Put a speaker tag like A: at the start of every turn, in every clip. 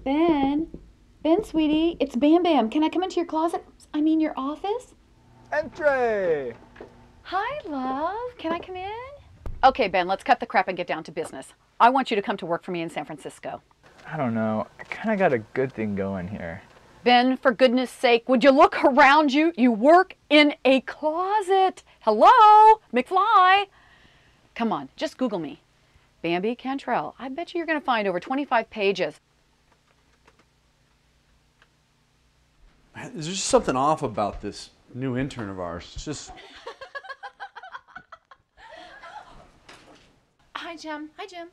A: Ben? Ben, sweetie, it's Bam Bam. Can I come into your closet? I mean, your office?
B: Entree!
A: Hi, love. Can I come in? Okay, Ben, let's cut the crap and get down to business. I want you to come to work for me in San Francisco.
B: I don't know. I kind of got a good thing going here.
A: Ben, for goodness sake, would you look around you? You work in a closet. Hello, McFly. Come on, just Google me. Bambi Cantrell. I bet you're going to find over 25 pages.
C: There's just something off about this new intern of ours. It's just...
A: Hi, Jim. Hi, Jim.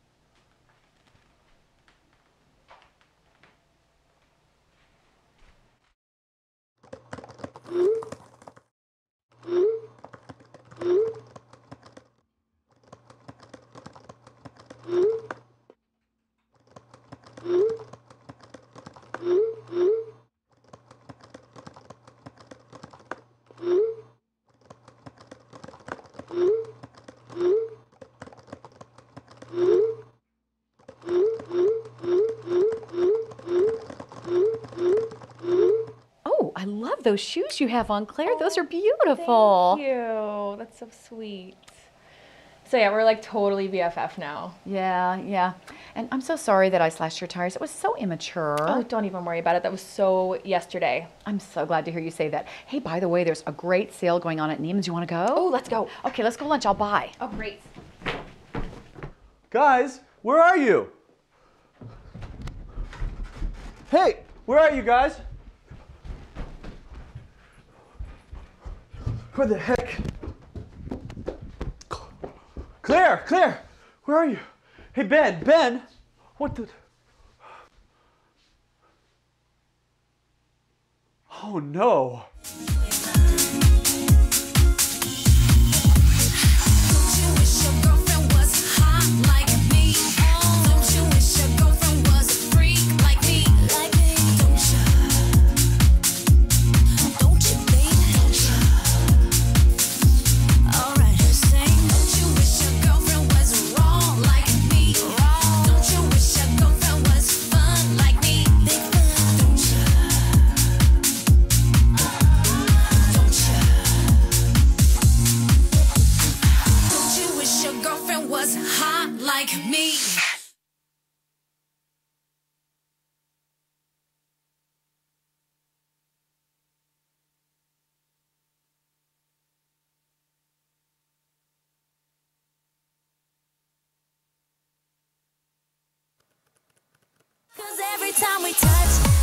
A: Oh, I love those shoes you have on, Claire. Those are beautiful.
D: Thank you. That's so sweet. So yeah, we're like totally BFF now.
A: Yeah. And I'm so sorry that I slashed your tires. It was so immature.
D: Oh, don't even worry about it. That was so yesterday.
A: I'm so glad to hear you say that. Hey, by the way, there's a great sale going on at Neiman's. You want to go?
D: Oh, let's go.
A: Okay, let's go lunch. I'll buy.
D: Oh, great.
C: Guys, where are you? Hey, where are you guys? Where the heck? Claire, where are you? Hey, Ben, what the? Oh no.
E: Cause every time we touch